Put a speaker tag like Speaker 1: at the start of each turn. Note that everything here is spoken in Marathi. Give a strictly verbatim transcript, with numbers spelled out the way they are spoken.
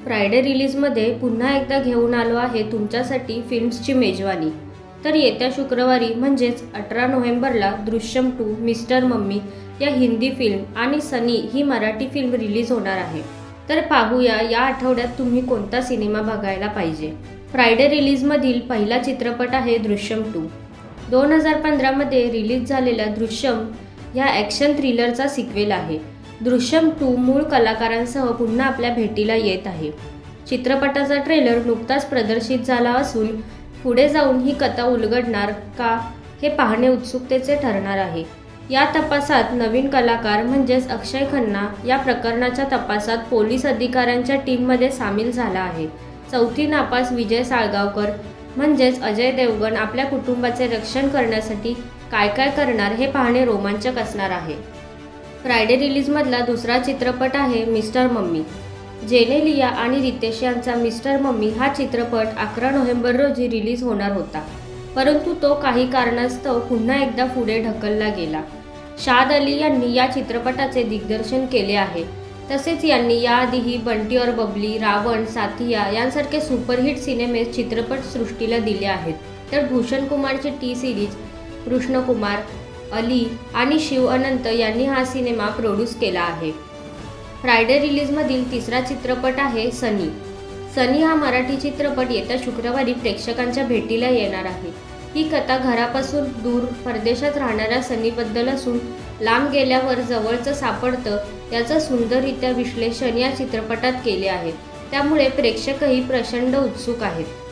Speaker 1: फ्रायडे रिलीजमध्ये पुन्हा एकदा घेऊन आलो आहे तुमच्यासाठी फिल्म्सची मेजवानी। तर येत्या शुक्रवारी म्हणजेच अठरा नोव्हेंबरला दृश्यम टू, मिस्टर मम्मी या हिंदी फिल्म आणि सनी ही मराठी फिल्म रिलीज होणार आहे। तर पाहूया या आठवड्यात तुम्ही कोणता सिनेमा बघायला पाहिजे। फ्रायडे रिलीजमधील पहिला चित्रपट आहे दृश्यम टू। दोन हजार पंधरामध्ये रिलीज झालेल्या दृश्यम या ॲक्शन थ्रिलरचा सिक्वेल आहे। दृश्यम टू मूळ कलाकारांसह पुन्हा आपल्या भेटीला येत आहे। चित्रपटाचा ट्रेलर नुकताच प्रदर्शित झाला असून पुढे जाऊन ही कथा उलगडणार का हे पाहणे उत्सुकतेचे ठरणार आहे। या तपासात नवीन कलाकार म्हणजेच अक्षय खन्ना या प्रकरणाच्या तपासात पोलीस अधिकाऱ्यांच्या टीममध्ये सामील झाला आहे। चौथी नापास विजय साळगावकर म्हणजेच अजय देवगण आपल्या कुटुंबाचे रक्षण करण्यासाठी काय काय करणार हे पाहणे रोमांचक असणार आहे। फ्रायडे रिलीजमधला दुसरा चित्रपट आहे मिस्टर मम्मी। जेनेलिया आणि रितेश यांचा मिस्टर मम्मी हा चित्रपट अकरा नोव्हेंबर रोजी रिलीज होणार होता, परंतु तो काही कारणास्तव पुन्हा एकदा पुढे ढकलला गेला। शाद अली यांनी या चित्रपटाचे दिग्दर्शन केले आहे। तसेच यांनी याआधीही बंटी और बबली, रावण, साथिया यांसारखे सुपरहिट सिनेमे चित्रपटसृष्टीला दिले आहेत। तर भूषण कुमारची टी सिरीज कृष्णकुमार, अली आणि शिव अनंत यांनी हा सिनेमा प्रोड्यूस केला आहे। फ्रायडे रिलीजमधील तिसरा चित्रपट आहे सनी। सनी हा मराठी चित्रपट येत्या शुक्रवारी प्रेक्षकांच्या भेटीला येणार आहे। ही कथा घरापासून दूर परदेशात राहणाऱ्या सनीबद्दल असून लांब गेल्यावर जवळचं सापडतं याचं सुंदररित्या विश्लेषण या चित्रपटात केले आहे। त्यामुळे प्रेक्षकही प्रचंड उत्सुक आहेत।